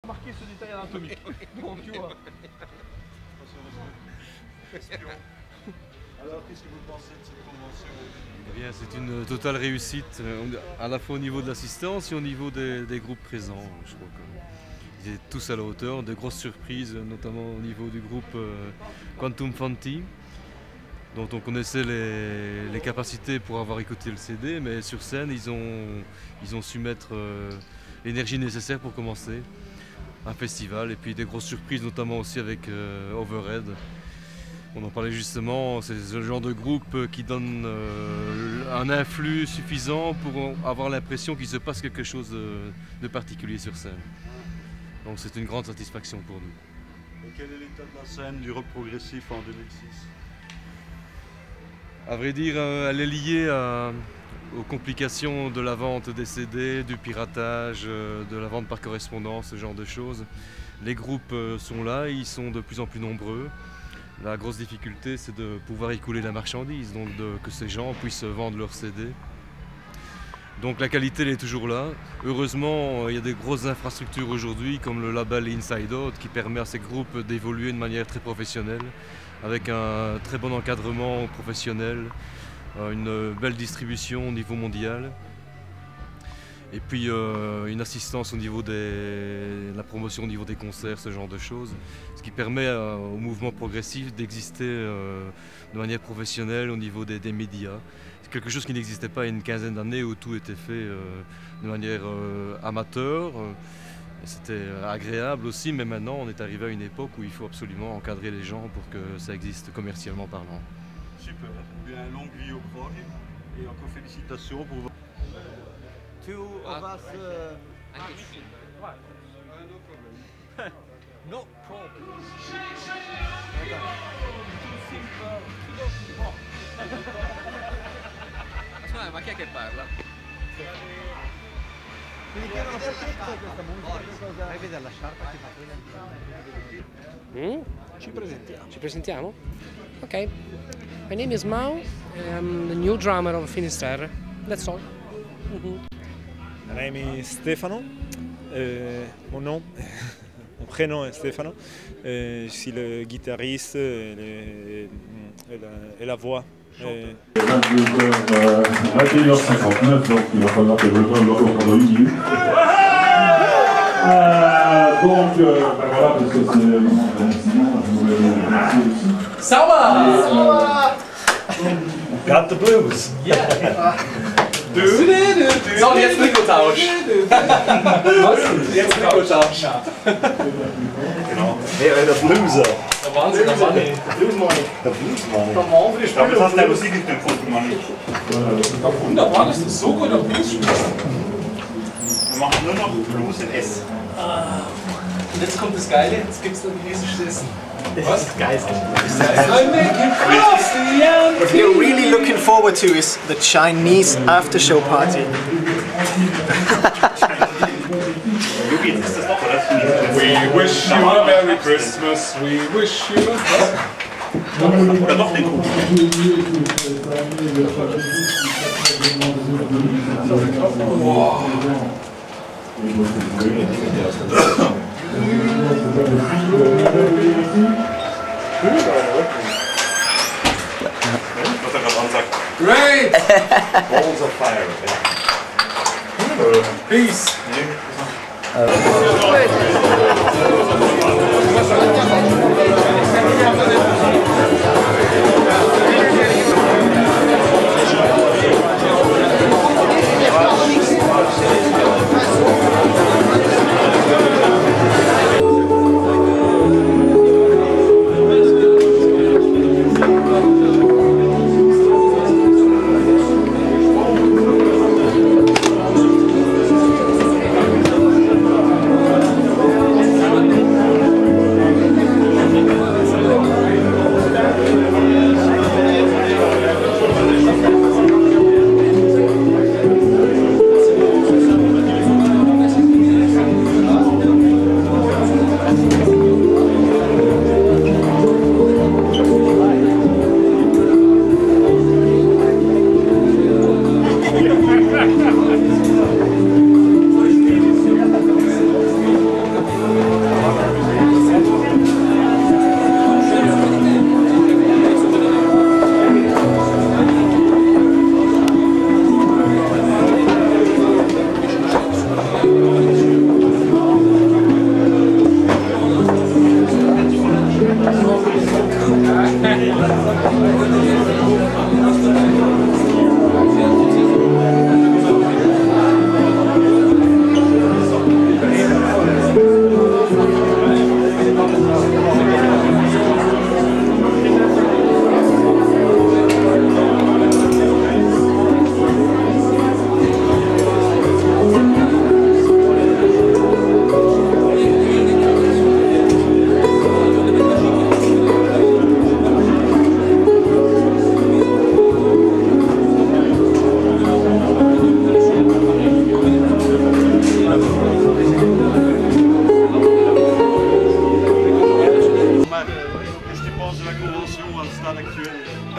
marqué ce détail anatomique. Donc tu vois. Alors qu'est-ce que vous pensez de cette convention? Eh bien, c'est une totale réussite, à la fois au niveau de l'assistance et au niveau des groupes présents. Je crois qu'ils étaient tous à la hauteur, de grosses surprises, notamment au niveau du groupe Quantum Fanti, dont on connaissait les capacités pour avoir écouté le CD, mais sur scène, ils ont su mettre l'énergie nécessaire pour commencer un festival. Et puis des grosses surprises, notamment aussi avec Overhead. On en parlait justement, c'est ce genre de groupe qui donne un influx suffisant pour avoir l'impression qu'il se passe quelque chose de particulier sur scène. Donc c'est une grande satisfaction pour nous. Et quel est l'état de la scène du rock progressif en 2006? À vrai dire, elle est liée aux complications de la vente des CD, du piratage, de la vente par correspondance, ce genre de choses. Les groupes sont là, ils sont de plus en plus nombreux. La grosse difficulté, c'est de pouvoir écouler la marchandise, donc que ces gens puissent vendre leurs CD. Donc la qualité, elle est toujours là. Heureusement, il y a des grosses infrastructures aujourd'hui, comme le label Inside Out, qui permet à ces groupes d'évoluer de manière très professionnelle, avec un très bon encadrement professionnel, une belle distribution au niveau mondial. Et puis une assistance au niveau de la promotion au niveau des concerts, ce genre de choses. Ce qui permet au mouvement progressif d'exister de manière professionnelle au niveau des médias. C'est quelque chose qui n'existait pas il y a une quinzaine d'années où tout était fait de manière amateur. C'était agréable aussi, mais maintenant on est arrivé à une époque où il faut absolument encadrer les gens pour que ça existe commercialement parlant. Super, bien longue vie au prog et encore félicitations pour votre... Two of us. No problem. Aspetta, ma chi è che parla? Vai a vedere la sciarpa che fa quella. Ci presentiamo? Ok. My name is Mao. I'm the new drummer of Finisterre. That's all. My name is Stefano. Mon nom, mon prénom est Stefano. Je suis le guitariste et la voix. 21h59, donc il va falloir que je me encore pendant une minute. Donc, voilà, parce que c'est sinon, je voulais vous remercier aussi. Sauber! Got the blues! Yeah! So, jetzt Trikottausch! Was? Jetzt Trikottausch! Genau. Hey, der Blueser! Der Wahnsinn, der Mann! Blues Money! Der Blues Money! Der Mann für die Spiele! Das hast du Musik nicht gefunden, Mann. Ja, wunderbar, das ist so gut, der Blues spielt. Wir machen nur noch Blues in S. Und jetzt kommt das Geile, jetzt gibt es dann chinesisches Essen. Was? Guys, I'm making frosty and what we're really looking forward to is the Chinese after-show party. Jugend ist das doch, oder? We wish you a Merry Christmas, we wish you a... Oder doch den Kuchen. Wow. Was er gerade ansagt. Great! Balls of fire. Peace!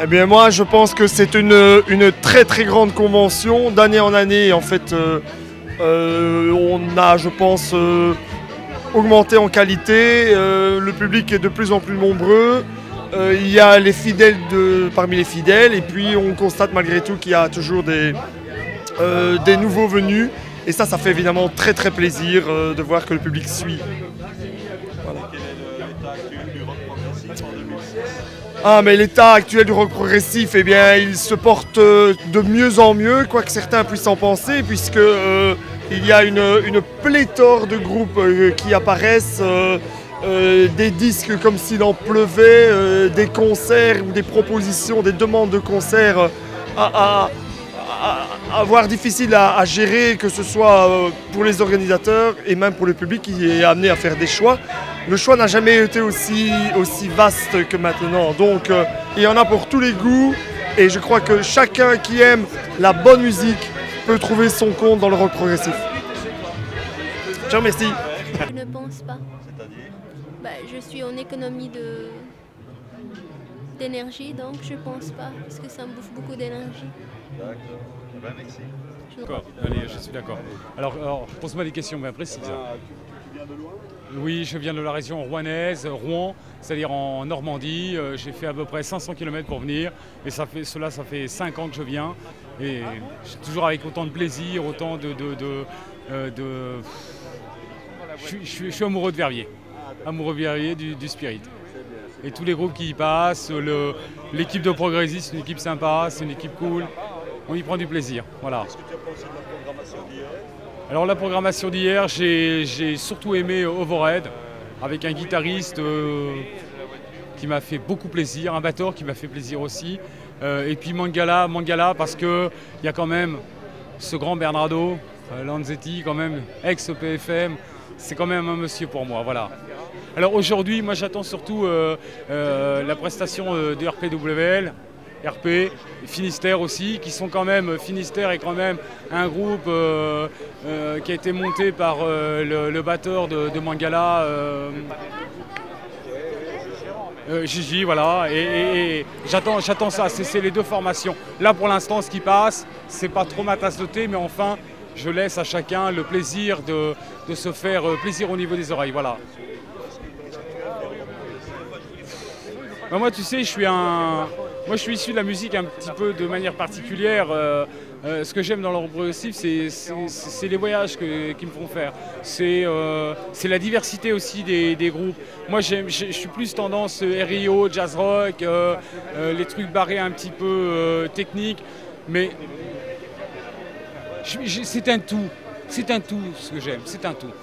bien moi je pense que c'est une très très grande convention. D'année en année en fait on a je pense augmenté en qualité, le public est de plus en plus nombreux, il y a les fidèles parmi les fidèles et puis on constate malgré tout qu'il y a toujours des nouveaux venus et ça fait évidemment très très plaisir de voir que le public suit. Voilà. Quel est l'état actuel du rock progressif en 2006? Ah mais l'état actuel du rock progressif, eh bien il se porte de mieux en mieux, quoi que certains puissent en penser, puisque il y a une pléthore de groupes qui apparaissent, des disques comme s'il en pleuvait, des concerts ou des propositions, des demandes de concerts voire difficile à gérer, que ce soit pour les organisateurs et même pour le public qui est amené à faire des choix. Le choix n'a jamais été aussi vaste que maintenant, donc il y en a pour tous les goûts et je crois que chacun qui aime la bonne musique peut trouver son compte dans le rock progressif. Ciao, merci. Je ne pense pas. C'est-à-dire Je suis en économie d'énergie, donc je pense pas, parce que ça me bouffe beaucoup d'énergie. D'accord. Eh ben, merci. D'accord, allez, je suis d'accord. Alors pose-moi des questions bien précises. Tu viens de loin? Oui, je viens de la région rouennaise, Rouen, c'est-à-dire en Normandie. J'ai fait à peu près 500 km pour venir et ça fait 5 ans que je viens. Et toujours avec autant de plaisir, autant Je suis amoureux de Verviers, amoureux de Verviers, du Spirit. Et tous les groupes qui y passent, l'équipe de Progressif, c'est une équipe sympa, c'est une équipe cool. On y prend du plaisir, voilà. Qu'est-ce que tu as pensé de la programmation d'hier? Alors la programmation d'hier, j'ai surtout aimé Overhead, avec un guitariste qui m'a fait beaucoup plaisir, un batteur qui m'a fait plaisir aussi. Et puis Mangala parce qu'il y a quand même ce grand Bernardo Lanzetti, quand même, ex-PFM, c'est quand même un monsieur pour moi, voilà. Alors aujourd'hui, moi j'attends surtout la prestation de RPWL, RP, Finistère aussi, qui sont quand même, Finistère est quand même un groupe qui a été monté par le batteur de Mangala, Gigi, voilà, et j'attends ça, c'est les deux formations. Là pour l'instant, ce qui passe, c'est pas trop ma tasse de thé, mais enfin, je laisse à chacun le plaisir de se faire plaisir au niveau des oreilles, voilà. Ben moi, tu sais, moi, je suis issu de la musique un petit peu de manière particulière. Ce que j'aime dans le rock progressif, c'est les voyages qui me font faire. C'est la diversité aussi des groupes. Moi, je suis plus tendance RIO, jazz rock, les trucs barrés un petit peu techniques. Mais c'est un tout. C'est un tout ce que j'aime. C'est un tout.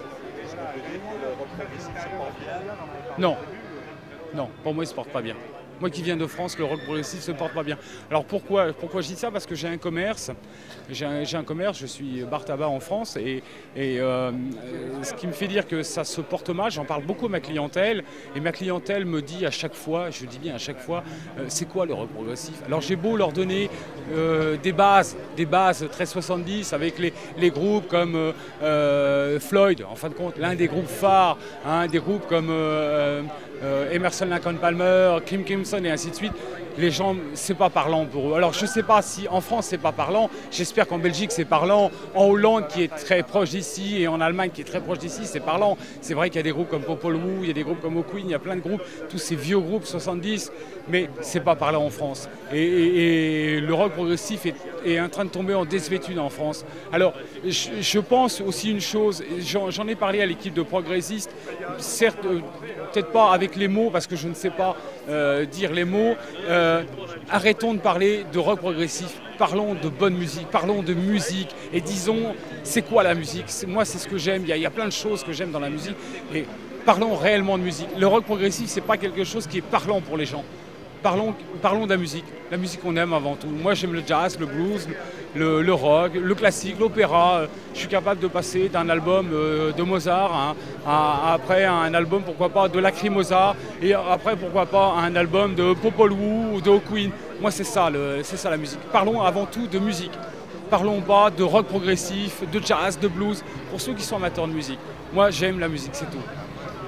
Non. Non, pour moi, il ne se porte pas bien. Moi qui viens de France, le rock progressif ne se porte pas bien. Alors pourquoi je dis ça? Parce que j'ai un commerce. J'ai un commerce, je suis bar tabac en France et ce qui me fait dire que ça se porte mal, j'en parle beaucoup à ma clientèle et ma clientèle me dit à chaque fois, je dis bien à chaque fois, c'est quoi le rock progressif? Alors j'ai beau leur donner des bases très 70 avec les groupes comme Floyd, en fin de compte, l'un des groupes phares, des groupes comme Emerson, Lake and Palmer, Kim Crimson et ainsi de suite. Les gens, c'est pas parlant pour eux. Alors je sais pas si en France c'est pas parlant, j'espère qu'en Belgique c'est parlant, en Hollande qui est très proche d'ici et en Allemagne qui est très proche d'ici, c'est parlant. C'est vrai qu'il y a des groupes comme Popol Vuh, il y a des groupes comme O'Queen, il y a plein de groupes, tous ces vieux groupes 70, mais c'est pas parlant en France. Et le rock progressif est en train de tomber en désuétude en France. Alors je pense aussi une chose, j'en ai parlé à l'équipe de progressistes, certes peut-être pas avec les mots parce que je ne sais pas dire les mots. Arrêtons de parler de rock progressif, parlons de bonne musique, parlons de musique et disons c'est quoi la musique. Moi c'est ce que j'aime, il y a plein de choses que j'aime dans la musique et parlons réellement de musique. Le rock progressif c'est pas quelque chose qui est parlant pour les gens. Parlons de la musique qu'on aime avant tout. Moi j'aime le jazz, le blues, le rock, le classique, l'opéra. Je suis capable de passer d'un album de Mozart après un album pourquoi pas de Lacrimosa et après pourquoi pas un album de Popol Vuh ou de O'Queen. Moi c'est ça la musique. Parlons avant tout de musique. Parlons pas de rock progressif, de jazz, de blues, pour ceux qui sont amateurs de musique. Moi j'aime la musique, c'est tout.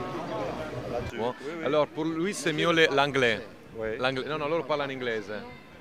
Alors pour lui c'est mieux l'anglais. Oui. No, loro parlano inglese.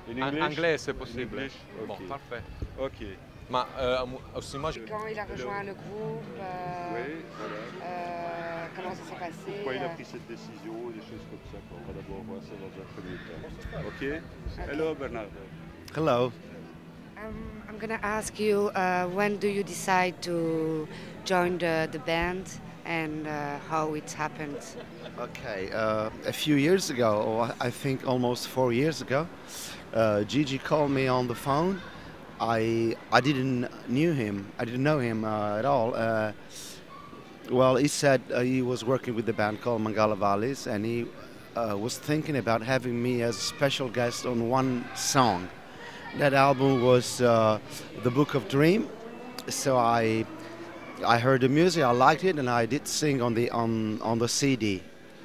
In English? Anglais, c'est possible. English? Bon, Ok. parfait. Ok. Mais aussi, moi, Quand il a rejoint le groupe, Oui, voilà. comment ça s'est passé? Pourquoi il a pris cette décision, des choses comme ça. On va d'abord voir ça dans un premier temps. Ok? Hello, Bernard. Hello. I'm going to ask you, when do you decide to join the band and how it happened? Okay, a few years ago, or I think almost 4 years ago, Gigi called me on the phone. I didn't know him at all. Well, he said he was working with the band called Mangala Valleys, and he was thinking about having me as a special guest on one song. That album was The Book of Dream. So I heard the music, I liked it, and I did sing on the CD.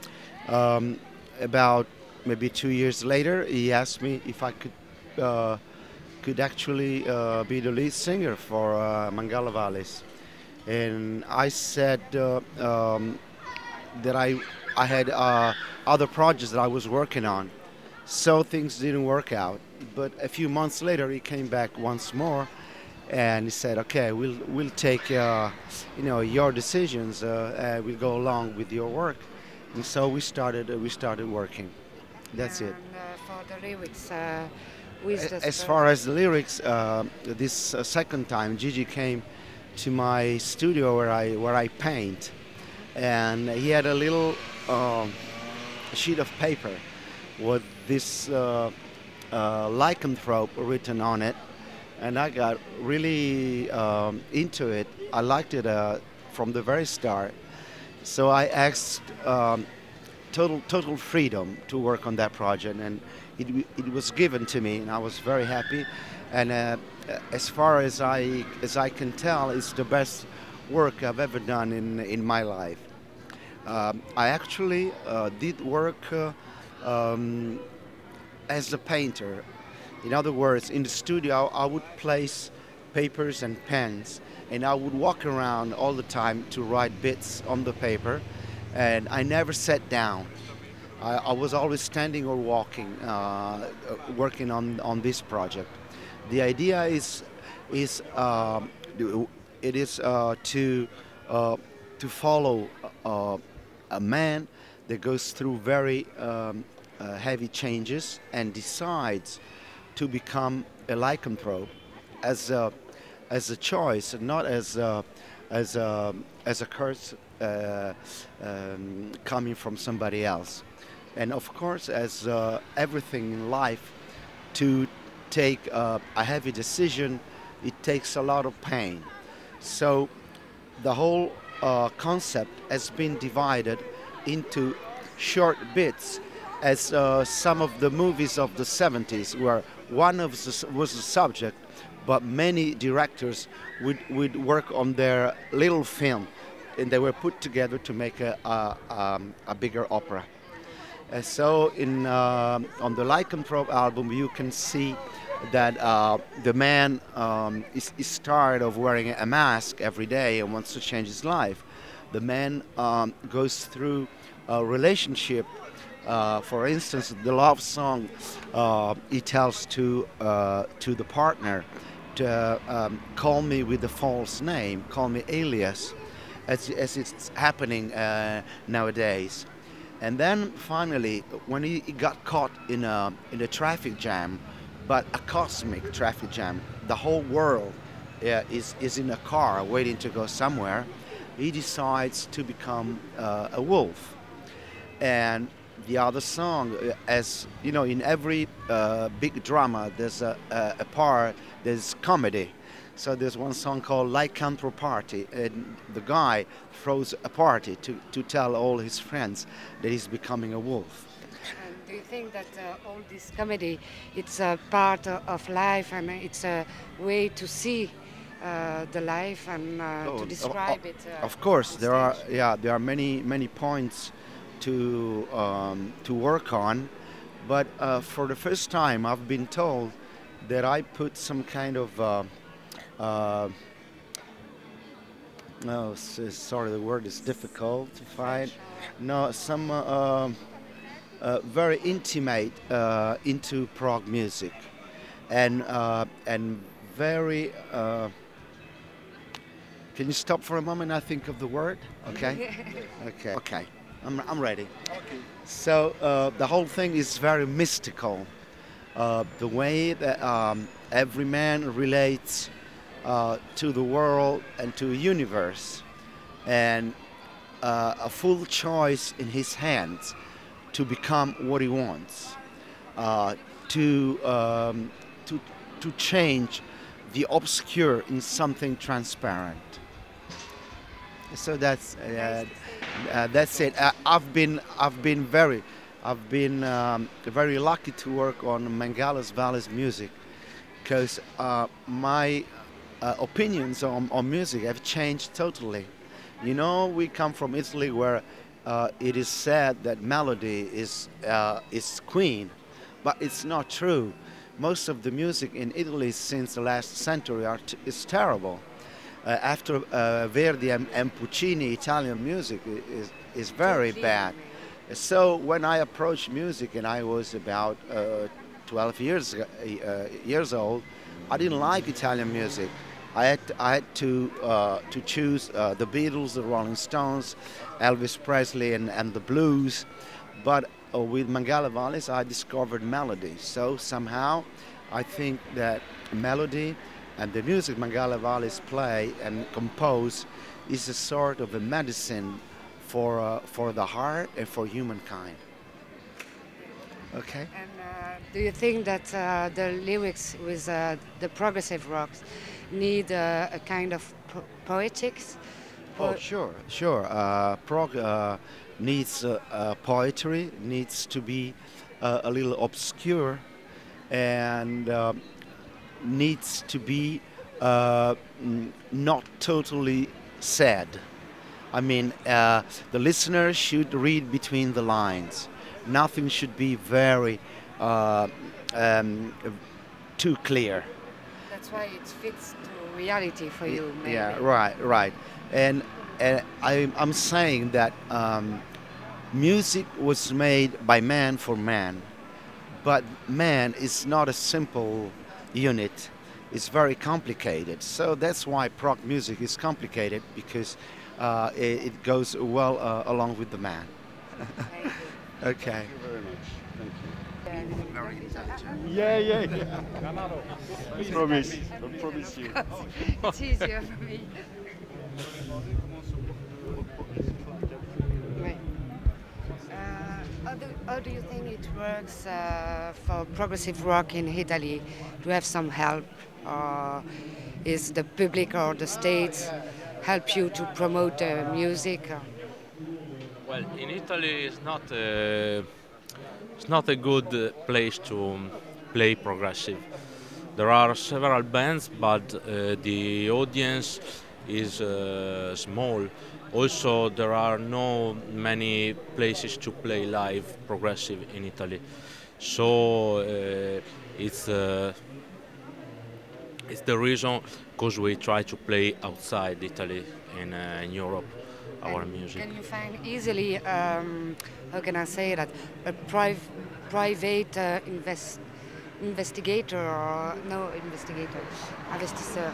About maybe 2 years later, he asked me if I could actually be the lead singer for Mangala Valleys, and I said that I had other projects that I was working on, so things didn't work out. But a few months later, he came back once more, and he said, "Okay, we'll take your decisions. We'll go along with your work." And so we started working. That's it. For the lyrics, As far as the lyrics, this second time Gigi came to my studio where I paint, and he had a little sheet of paper with this lycanthrope written on it, and I got really into it. I liked it from the very start, so I asked total freedom to work on that project, and it was given to me, and I was very happy. And as far as I can tell, it's the best work I've ever done in my life. I actually did work as a painter. In other words, in the studio, I would place papers and pens, and I would walk around all the time to write bits on the paper, and I never sat down. I was always standing or walking, working on this project. The idea is to follow a man that goes through very heavy changes and decides to become a lycanthrope as a choice, not as a curse coming from somebody else. And of course, as everything in life, to take a heavy decision, it takes a lot of pain. So the whole concept has been divided into short bits, as some of the movies of the 70s, where one of was the subject, but many directors would work on their little film, and they were put together to make a bigger opera. So on the Lycanthrope album, you can see that the man is tired of wearing a mask every day and wants to change his life. The man goes through a relationship. For instance, the love song he tells to the partner to call me with a false name, call me alias, as it's happening nowadays. And then finally, when he got caught in a traffic jam, but a cosmic traffic jam, the whole world is in a car waiting to go somewhere, he decides to become a wolf. And the other song, as you know, in every big drama, there's a part, there's comedy. So there's one song called Lycanthrope Party, and the guy throws a party to tell all his friends that he's becoming a wolf. And do you think that all this comedy, it's a part of life, and it's a way to see the life and to describe it? Of course, there are many points to work on, but for the first time, I've been told that I put some kind of sorry, the word is difficult to find. No, some very intimate into prog music, and very. Can you stop for a moment? I think of the word. Okay. Okay. Okay. I'm ready. Okay. So the whole thing is very mystical. The way that every man relates to the world and to the universe, and a full choice in his hands to become what he wants, to change the obscure in something transparent. So that's it. I've been very lucky to work on Mangalas Valley's music, because my opinions on music have changed totally. You know, we come from Italy, where it is said that melody is queen, but it's not true. Most of the music in Italy since the last century is terrible. After Verdi and Puccini, Italian music is very bad. So when I approached music, and I was about 12 years old, I didn't like Italian music. I had to choose the Beatles, the Rolling Stones, Elvis Presley, and the blues. But with Mangala Vallis, I discovered melody. So somehow, I think that melody and the music Mangala Vallis play and compose is a sort of a medicine for the heart and for humankind. Okay. And do you think that the lyrics with the progressive rocks need a kind of poetics? Oh, sure. Prog needs poetry, needs to be a little obscure, and needs to be not totally sad. I mean, the listener should read between the lines. Nothing should be very too clear. That's why it fits to reality for you, maybe. Yeah, right. And I'm saying that music was made by man for man, but man is not a simple unit. It's very complicated. So that's why prog music is complicated, because it goes well along with the man. Okay. Thank you very much. Thank you. Very intelligent. Yeah. I promise you. It's easier for me. Right. How do you think it works for progressive rock in Italy? Do you have some help, or is the public or the states help you to promote music? Well, in Italy, it's not a good place to play progressive. There are several bands, but the audience is small. Also, there are no many places to play live progressive in Italy. So it's the reason because we try to play outside Italy in Europe. Our music. Can you find easily, how can I say that, a private investigator, or no investigator, investisseur,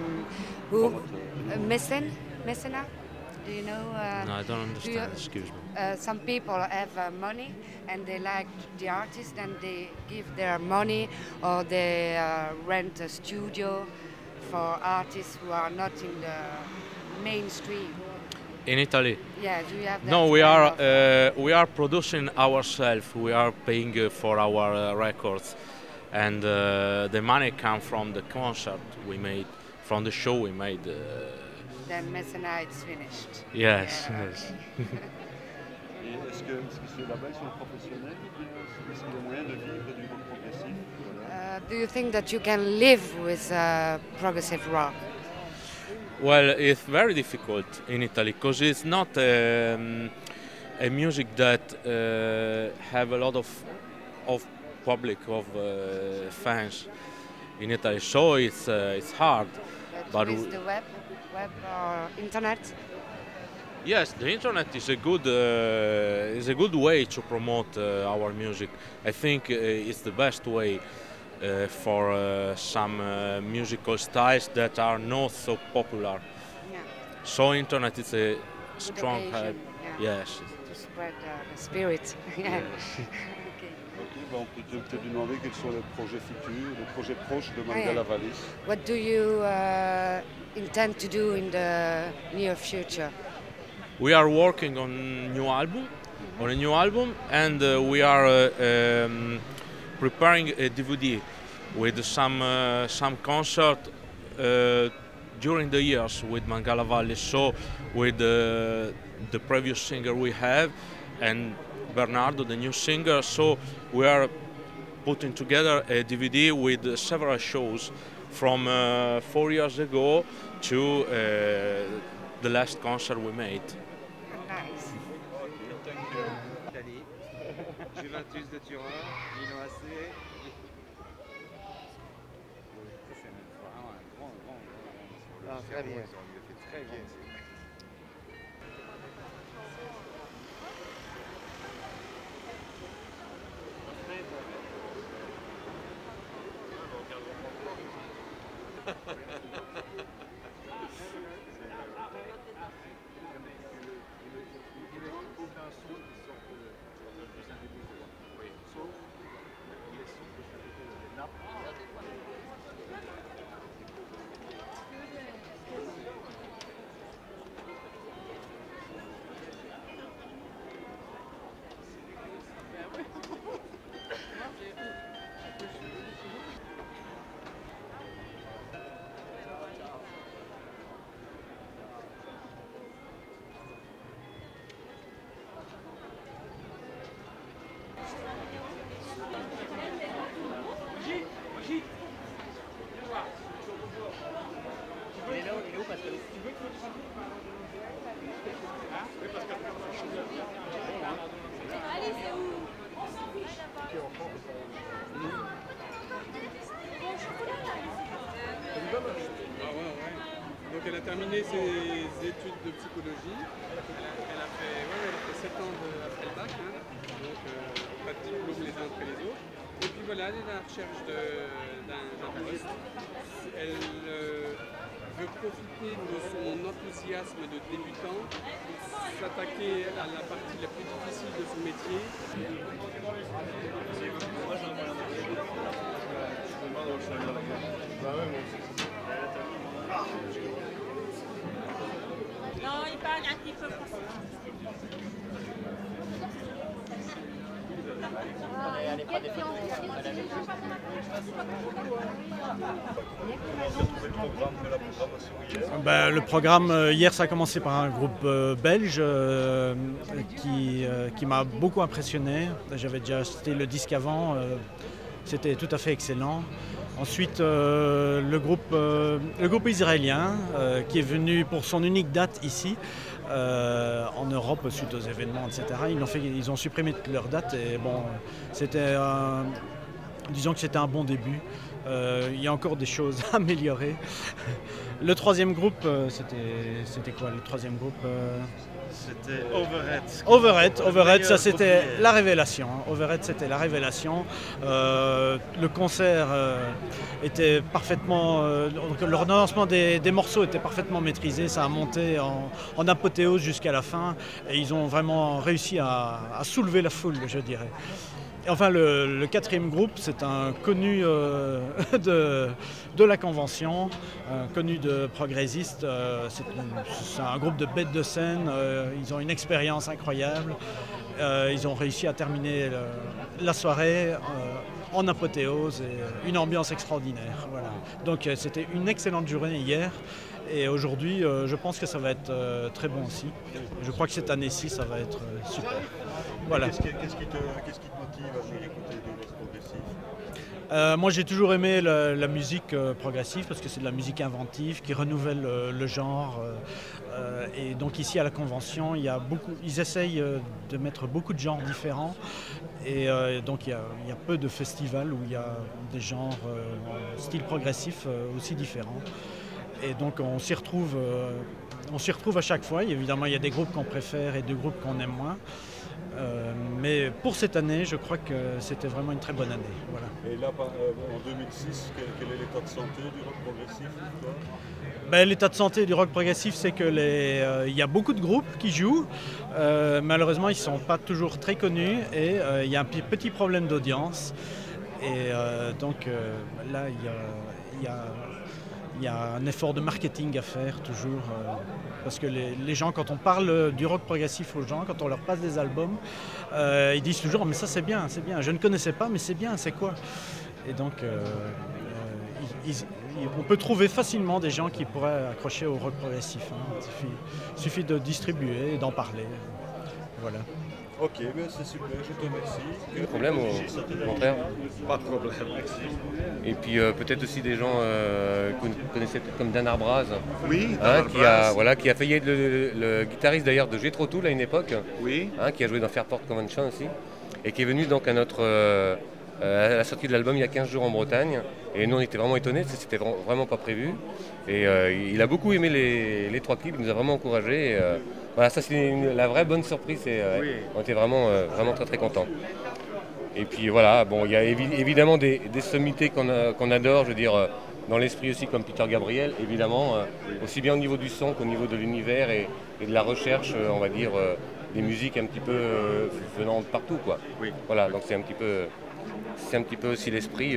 mécénat? Do you know? No, I don't understand, excuse me. Some people have money and they like the artist, and they give their money, or they rent a studio for artists who are not in the mainstream. In Italy? Yeah, do you have that? No, we are producing ourselves. We are paying for our records, and the money comes from the concert we made, from the show we made. Then Mécénat is finished. Yes. Yeah, yes. Et est-ce que ceux là-bas sont professionnels? Est-ce qu'il y a moyen de vivre du rock progressif? Do you think that you can live with progressive rock? Well, it's very difficult in Italy because it's not a music that have a lot of public, of fans in Italy. So it's hard. But with the web or internet? Yes, the internet is a good way to promote our music. I think it's the best way for some musical styles that are not so popular. Yeah. So internet is a strong occasion, help. yeah. Yes. To spread the spirit. Yeah. Ok, on peut peut-être lui demander quels sont les projets futurs, les projets proches de Mangala Vallis. What do you intend to do in the near future? We are working on a new album, and we are preparing a DVD with some concert during the years with Mangala Vallis. So with the previous singer we have and Bernardo, the new singer. So we are putting together a DVD with several shows from 4 years ago to the last concert we made. Nice. Juventus de Turin, Milan AC. C'est vraiment un grand. Ah, très bien. Ils ont fait très bien. Donc elle a terminé ses études de psychologie. Elle a fait 7 ans après le bac, hein. Donc pas de diplôme les uns après les autres. Et puis voilà, elle est à la recherche d'un poste. Elle veut profiter de son enthousiasme de débutant pour s'attaquer à la partie la plus difficile de son métier. Non, il parle un petit peu français. Le programme, hier, ça a commencé par un groupe belge qui m'a beaucoup impressionné. J'avais déjà acheté le disque avant, c'était tout à fait excellent. Ensuite, le groupe israélien qui est venu pour son unique date ici, en Europe, suite aux événements, etc. Ils ont supprimé toutes leurs dates et bon, disons que c'était un bon début. Il y a encore des choses à améliorer. Le troisième groupe, c'était quoi le troisième groupe C'était Overhead, ça c'était la révélation. Overhead, c'était la révélation. Le concert était parfaitement... le lancement des morceaux était parfaitement maîtrisé. Ça a monté en apothéose jusqu'à la fin. Et ils ont vraiment réussi à soulever la foule, je dirais. Et enfin, le quatrième groupe, c'est un connu de la convention, un connu de progressistes. C'est un groupe de bêtes de scène. Ils ont une expérience incroyable. Ils ont réussi à terminer la soirée en apothéose et une ambiance extraordinaire. Voilà. Donc c'était une excellente journée hier. Et aujourd'hui, je pense que ça va être très bon aussi. Je crois que cette année-ci, ça va être super. Voilà. Qu'est-ce qui te motive à venir écouter de l'Ouest progressif? Moi, j'ai toujours aimé la musique progressive parce que c'est de la musique inventive qui renouvelle le genre. Et donc ici à la Convention, ils essayent de mettre beaucoup de genres différents. Et donc il y a peu de festivals où il y a des genres style progressif aussi différents. Et donc on s'y retrouve on s'y retrouve à chaque fois. Évidemment, il y a des groupes qu'on préfère et des groupes qu'on aime moins. Mais pour cette année, je crois que c'était vraiment une très bonne année. Voilà. Et là, en 2006, quel est l'état de santé du rock progressif pour toi? Ben, l'état de santé du rock progressif, c'est que il y a beaucoup de groupes qui jouent. Malheureusement, ils ne sont pas toujours très connus et il y a un petit problème d'audience. Et donc là, il y a un effort de marketing à faire toujours. Parce que les gens, quand on parle du rock progressif aux gens, quand on leur passe des albums, ils disent toujours « mais ça c'est bien, je ne connaissais pas, mais c'est bien, c'est quoi ?» Et donc on peut trouver facilement des gens qui pourraient accrocher au rock progressif. Hein. Il suffit de distribuer et d'en parler. Voilà. Ok, ben c'est super, je te remercie. Pas de problème, au contraire. Pas de problème, merci. Et puis peut-être aussi des gens que vous connaissez peut-être comme Dan Arbraz. Oui, hein, qui a failli être le guitariste d'ailleurs de Jethro Tull à une époque. Oui. Hein, qui a joué dans Fairport Convention aussi. Et qui est venu donc à à la sortie de l'album il y a 15 jours en Bretagne. Et nous on était vraiment étonnés, c'était vraiment pas prévu. Et il a beaucoup aimé les 3 clips, il nous a vraiment encouragés. Voilà, ça c'est la vraie bonne surprise. Oui. On était vraiment très très contents. Et puis voilà, bon, il y a évidemment des sommités qu'on adore, je veux dire, dans l'esprit aussi comme Peter Gabriel, évidemment, aussi bien au niveau du son qu'au niveau de l'univers et de la recherche, on va dire, des musiques un petit peu venant de partout, quoi. Oui. Voilà, donc c'est un petit peu aussi l'esprit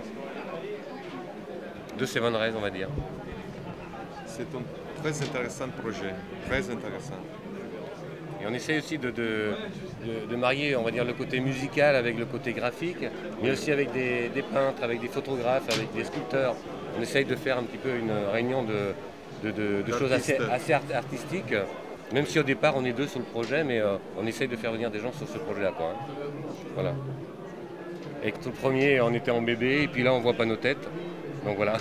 de Seven Reyes, on va dire. C'est un très intéressant projet, très intéressant. Et on essaie aussi de marier, on va dire, le côté musical avec le côté graphique, mais aussi avec des peintres, avec des photographes, avec des sculpteurs. On essaye de faire un petit peu une réunion de choses assez artistiques, même si au départ on est 2 sur le projet, mais on essaye de faire venir des gens sur ce projet-là, quoi. Hein. Voilà. Et tout le premier, on était en bébé, et puis là on voit pas nos têtes, donc voilà.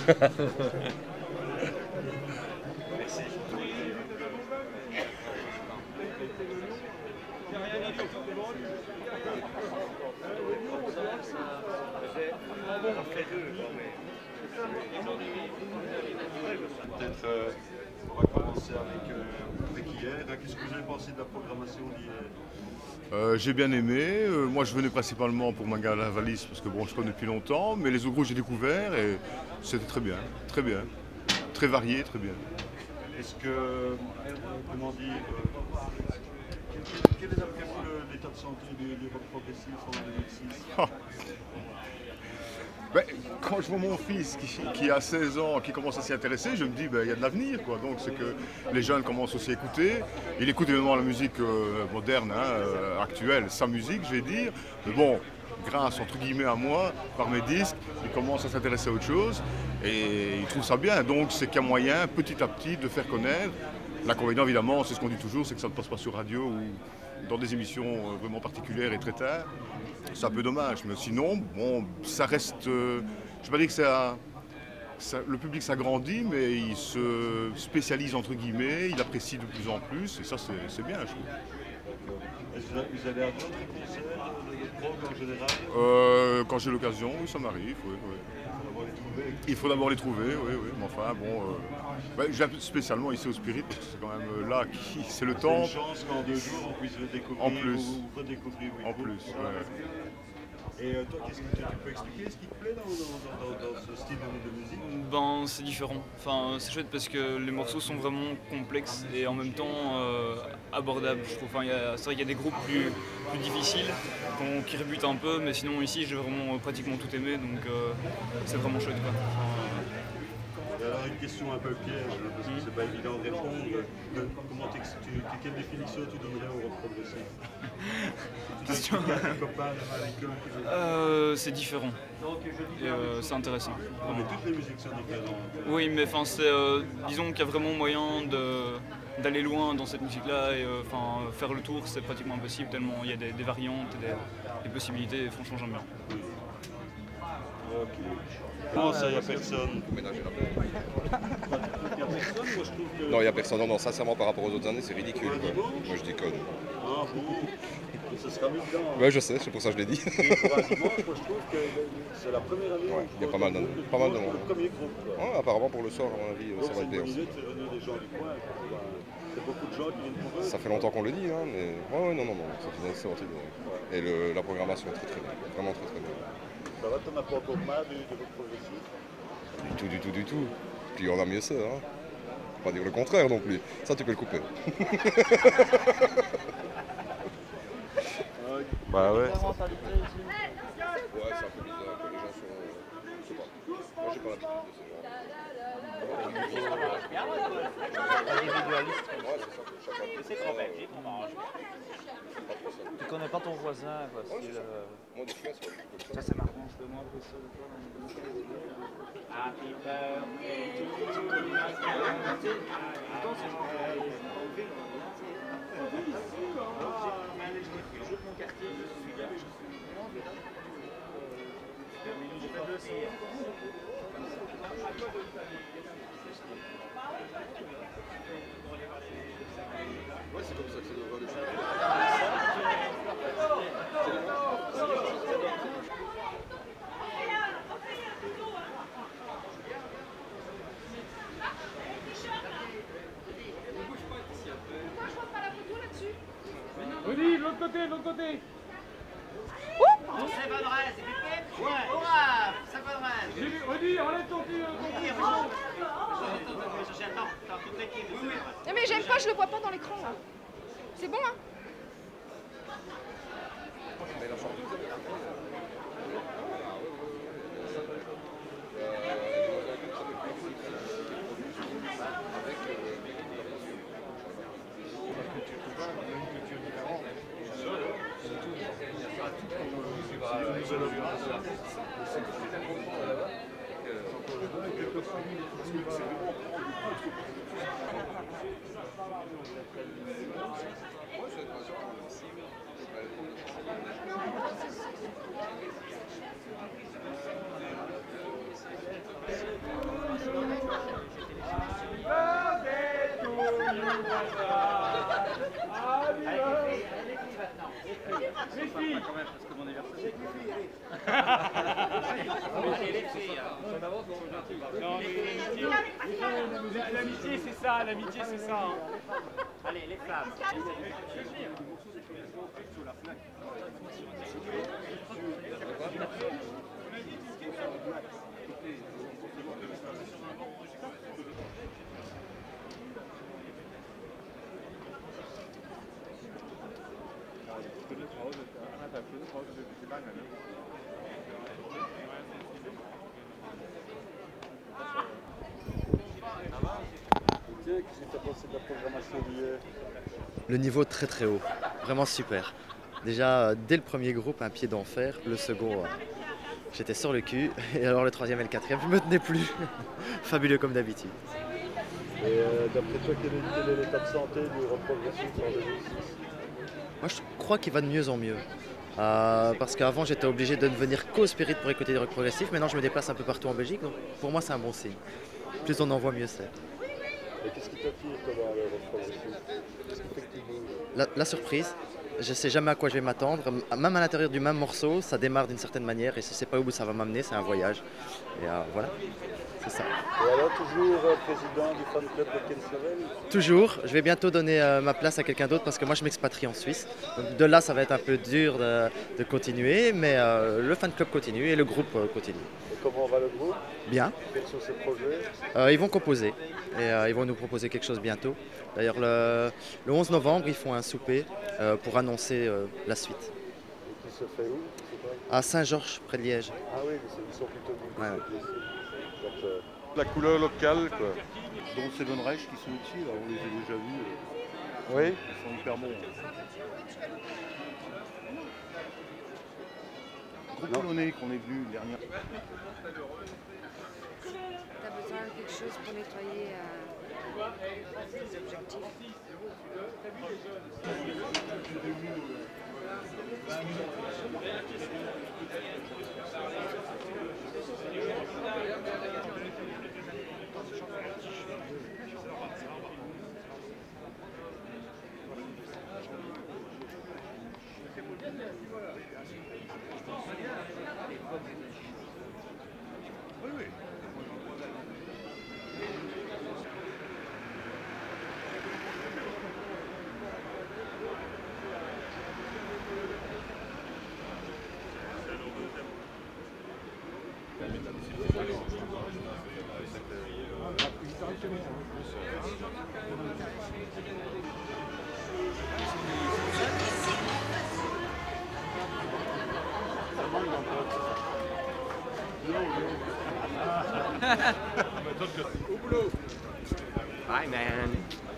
Peut-être on va commencer avec hier. Qu'est-ce que vous avez pensé de la programmation d'hier? J'ai bien aimé. Moi, je venais principalement pour Mangala Valise parce que bon, je connais depuis longtemps, mais les Ogros, j'ai découvert et c'était très bien, très varié, très bien. Est-ce que, comment dire, quel est d'après vous l'état de santé du rock progressif en 2006? Ben, quand je vois mon fils qui a 16 ans, qui commence à s'y intéresser, je me dis il y a de l'avenir, quoi. Donc c'est que les jeunes commencent aussi à écouter. Il écoute évidemment la musique moderne, actuelle, sa musique, je vais dire. Mais bon, grâce entre guillemets à moi, par mes disques, il commence à s'intéresser à autre chose et il trouve ça bien. Donc c'est qu'il y a moyen, petit à petit, de faire connaître. L'inconvénient évidemment, c'est ce qu'on dit toujours, c'est que ça ne passe pas sur radio ou dans des émissions vraiment particulières et très tard. C'est un peu dommage, mais sinon, bon, ça reste... je ne vais pas dire que le public s'agrandit, mais il se spécialise entre guillemets, il apprécie de plus en plus, et ça c'est bien, je trouve. Vous allez à d'autres concerts de rock en général? Quand j'ai l'occasion, oui, ça m'arrive, oui. Il faut d'abord les trouver, oui, mais enfin, bon... je viens spécialement ici au Spirit, parce que c'est quand même là, c'est le temps. C'est une chance qu'en 2 jours, on puisse découvrir en plus. ou redécouvrir. Oui, en plus, ouais. Et toi, qu'est-ce que tu peux expliquer ce qui te plaît dans ce style de musique? Ben, c'est différent. Enfin, c'est chouette parce que les morceaux sont vraiment complexes et en même temps abordables, je trouve. Enfin, c'est vrai qu'il y a des groupes plus difficiles qui rebutent un peu, mais sinon ici j'ai vraiment pratiquement tout aimé, donc c'est vraiment chouette, quoi. Et alors une question un peu piège, parce que c'est pas évident de répondre. Quelle définition tu donnerais au rock progressif? C'est différent. C'est intéressant. Non, mais toutes les musiques sont différentes. Oui, mais disons qu'il y a vraiment moyen d'aller loin dans cette musique-là et faire le tour, c'est pratiquement impossible tellement il y a des variantes et des possibilités, et franchement j'aime bien. Ok. Comment ça, il n'y a personne? Il n'y a personne, moi je trouve Non, il n'y a personne. Non, sincèrement, par rapport aux autres années, c'est ridicule. Quoi. Moi, je déconne. Ah bon, ça sera mis dedans. Ouais, je sais, c'est pour ça que je l'ai dit. Et pour un dimanche, moi, je trouve que c'est la première année. Ouais, il y a pas mal de monde. Le premier groupe. Ouais, apparemment, pour le soir, à mon avis, Donc, ça va être bien. c'est une bonne idée de faire venir des gens du coin. C'est beaucoup de gens qui viennent pour eux. Ça fait longtemps qu'on le dit, hein, mais ouais, non, c'est une excellente idée. Et la programmation est très très bien, vraiment très très bien. Ça va, t'en as pas encore marre de votre progressif? Du tout. Puis on a mieux ça, hein. Faut pas dire le contraire non plus. Ça, tu peux le couper. Bah ouais. Ouais, c'est un peu bizarre que les gens sont. Je sais pas. Moi, j'ai pas l'habitude de ce genre. Individualiste. Ouais, c'est ça. Chacun. C'est trop belgique, on mange. Tu connais pas ton voisin, quoi. Ouais, c'est ça. Moi, des chiens, c'est pas comme ça. Ça, c'est marrant. Je demande que ça. Happy birthday to you. Attends, c'est mon quartier, je suis là. Ouais, c'est comme ça que ça doit voir les choses. Rudy, de l'autre côté. C'est bonne rêve, c'est piqué. Ouais. Hurrah, c'est bonne rêve. Rudy, enlève ton tir. Non mais j'aime pas, je le vois pas dans l'écran là. C'est bon hein? L'amitié, c'est ça, l'amitié, c'est ça. Allez, les flammes. Le niveau très très haut, vraiment super. Déjà dès le premier groupe un pied d'enfer, le second j'étais sur le cul et alors le troisième et le quatrième je me tenais plus. Fabuleux comme d'habitude. Et d'après toi, quel est l'état de santé du rock progressif en 2006? Moi je crois qu'il va de mieux en mieux. Parce qu'avant j'étais obligé de ne venir qu'au Spirit pour écouter des rock progressifs, maintenant je me déplace un peu partout en Belgique, donc pour moi c'est un bon signe. Plus on en voit, mieux c'est. Et qu'est-ce qui t'attire dans le rock progressif? Qu'est-ce qui fait que tu bouges? La surprise, je ne sais jamais à quoi je vais m'attendre, même à l'intérieur du même morceau, ça démarre d'une certaine manière et je ne sais pas où ça va m'amener, c'est un voyage. Et voilà, c'est ça. Et alors, toujours président du fan club de Kenserel? Toujours, je vais bientôt donner ma place à quelqu'un d'autre parce que moi je m'expatrie en Suisse. Donc de là ça va être un peu dur de continuer, mais le fan club continue et le groupe continue. Et comment va le groupe? Bien. Quels sont ses projets? Ils vont composer et ils vont nous proposer quelque chose bientôt. D'ailleurs le 11 novembre ils font un souper pour annoncer la suite. Et qui se fait où? À Saint-Georges, près de Liège. Ah oui, ils sont plutôt bien. Ouais. La couleur locale, quoi. Dont Seven Reich qui sont ici, là, on les a déjà vus. Oui. Ils sont hyper bons. Groupe polonais qu'on est venu dernière. T'as besoin de quelque chose pour nettoyer les objectifs. Bye, man.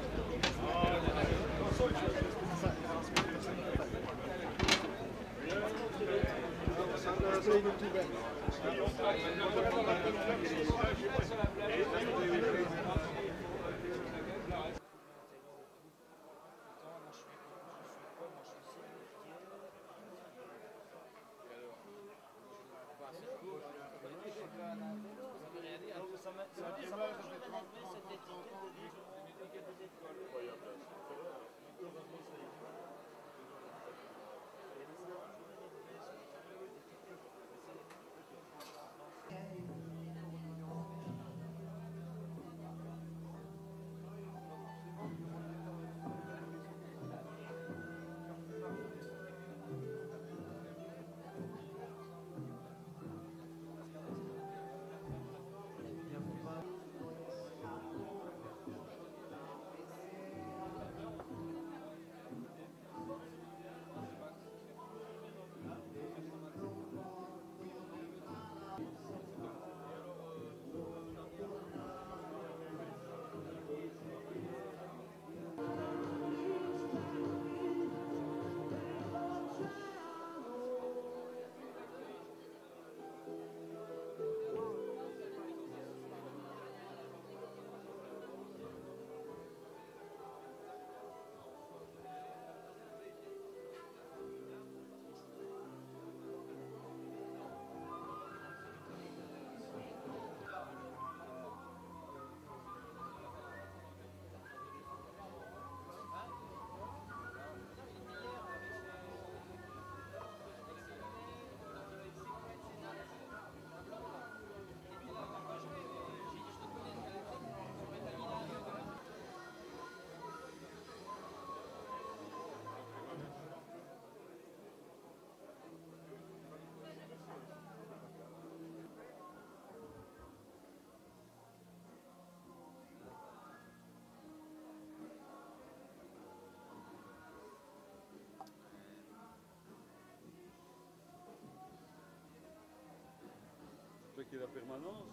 Qui est la permanence.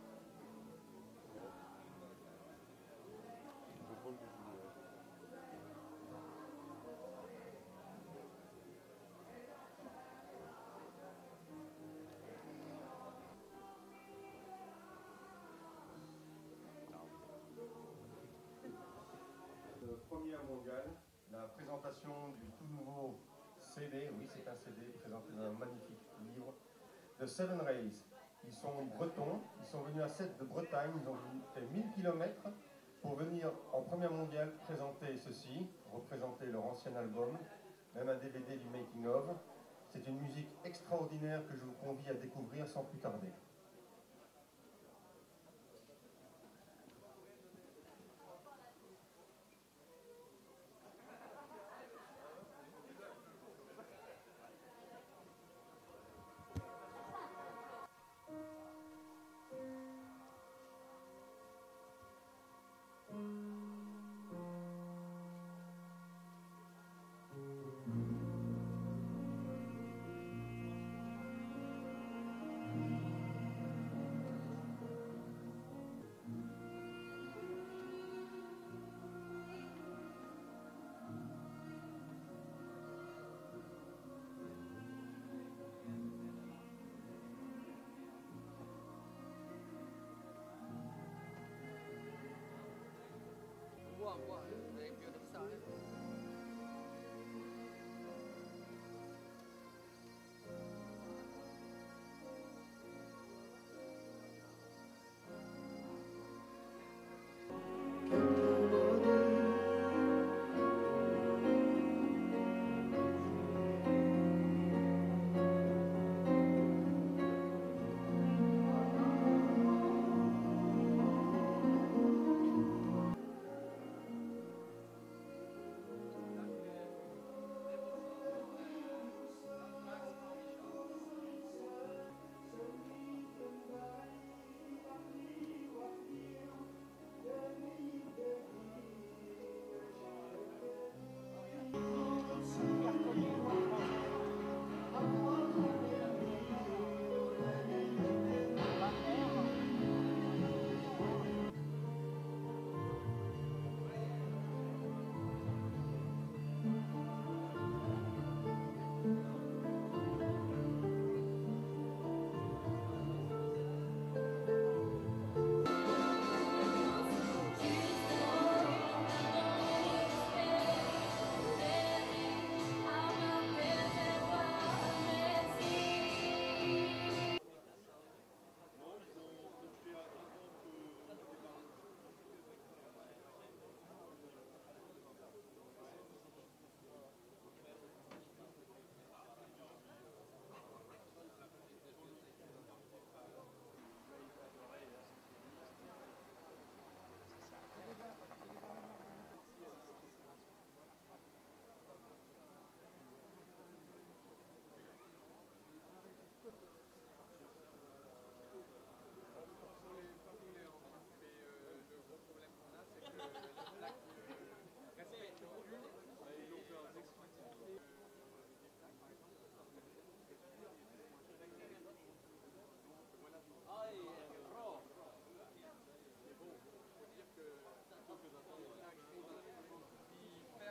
Première mondiale, la présentation du tout nouveau CD, oui c'est un CD présenté dans un magnifique livre, de Seven Rays. Ils sont bretons, ils sont venus à Sète de Bretagne, ils ont fait 1000 km pour venir en première mondiale présenter ceci, représenter leur ancien album, même un DVD du making of. C'est une musique extraordinaire que je vous convie à découvrir sans plus tarder.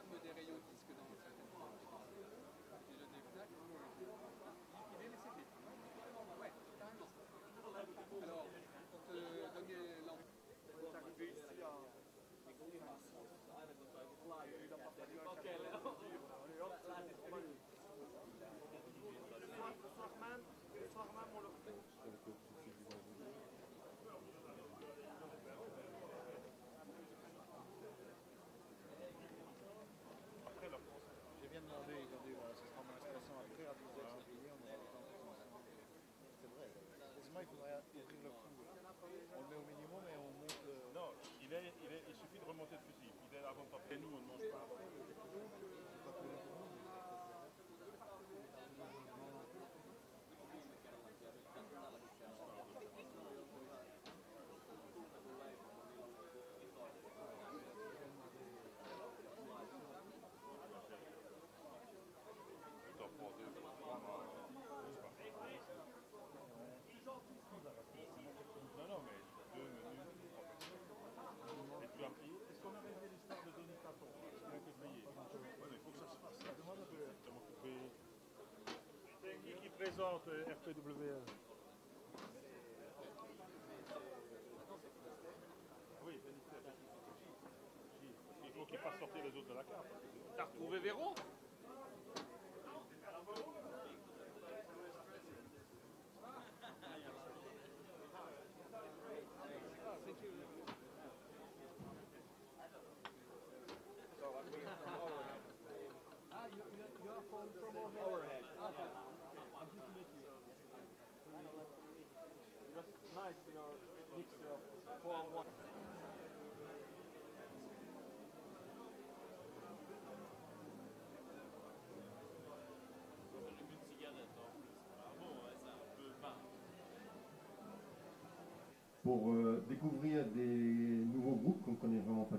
forme des rayons disques dans certaines formes. Déjà des plaques. Il est les CD. Ouais, carrément. Alors, pour te donner l'envie. On est arrivé ici à j'ai bien demandé, regardez, voilà, ce sera mon expression après, à 12h, c'est payé, on aura le temps de commencer. C'est vrai. Heureusement, il faudrait ouvrir le coup. On le met au minimum et on monte. Non, il suffit de remonter le fusil. Il est avant de partir. Et nous, on ne mange pas. Non, non, mais 2 minutes, 3 minutes. Et puis après, est-ce qu'on a réglé l'histoire de Denis Taton? Est-ce qu'on a été payé? Oui, mais il faut que ça se fasse. Qui présente RPWL? Oui, il faut qu'il fasse sortir les autres de la carte. T'as retrouvé Véro? Pour découvrir des nouveaux groupes qu'on ne connaît vraiment pas